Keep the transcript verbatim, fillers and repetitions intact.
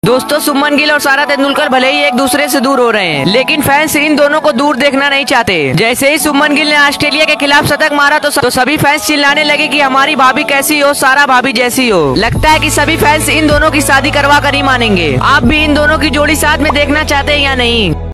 दोस्तों, सुमन गिल और सारा तेंदुलकर भले ही एक दूसरे से दूर हो रहे हैं, लेकिन फैंस इन दोनों को दूर देखना नहीं चाहते। जैसे ही सुमन गिल ने ऑस्ट्रेलिया के खिलाफ शतक मारा तो, तो सभी फैंस चिल्लाने लगे कि हमारी भाभी कैसी हो, सारा भाभी जैसी हो। लगता है कि सभी फैंस इन दोनों की शादी करवा कर ही मानेंगे। आप भी इन दोनों की जोड़ी साथ में देखना चाहते हैं या नहीं?